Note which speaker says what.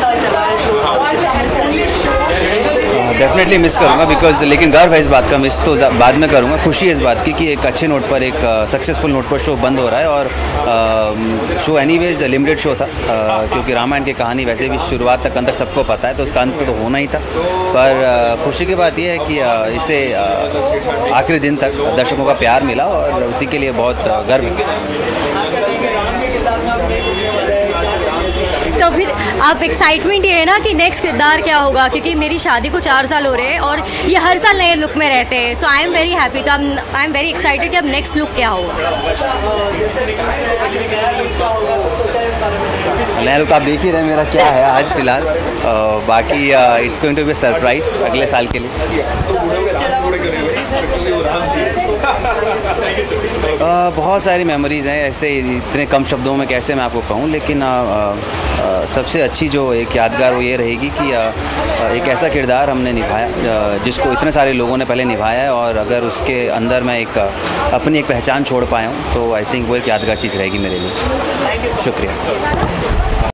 Speaker 1: Definitely miss करूँगा because, लेकिन गर्व है इस बात का, मिस तो बाद में करूँगा। खुशी है इस बात की कि एक अच्छे नोट पर, एक सक्सेसफुल नोट पर शो बंद हो रहा है। और शो एनीवेज लिमिटेड शो था, क्योंकि रामायण की कहानी वैसे भी शुरुआत तक अंत तक सबको पता है, तो उसका अंत तो होना ही था। पर खुशी की बात यह है कि इसे आखिरी दिन तक दर्शकों का प्यार मिला और उसी के लिए बहुत गर्व है।
Speaker 2: तो फिर आप एक्साइटमेंट ये है ना कि नेक्स्ट किरदार क्या होगा, क्योंकि मेरी शादी को 4 साल हो रहे हैं और ये हर साल नए लुक में रहते हैं। So I am very happy, तो आई एम वेरी एक्साइटेड कि अब नेक्स्ट लुक क्या होगा।
Speaker 1: नया लुक आप देख ही रहे मेरा क्या है आज फिलहाल। बाकी it's going to be surprise अगले साल के लिए। बहुत सारी मेमोरीज़ हैं, ऐसे इतने कम शब्दों में कैसे मैं आपको कहूँ, लेकिन सबसे अच्छी जो एक यादगार वो ये रहेगी कि एक ऐसा किरदार हमने निभाया जिसको इतने सारे लोगों ने पहले निभाया है, और अगर उसके अंदर मैं एक अपनी एक पहचान छोड़ पाया हूँ तो आई थिंक वो एक यादगार चीज़ रहेगी मेरे लिए। शुक्रिया।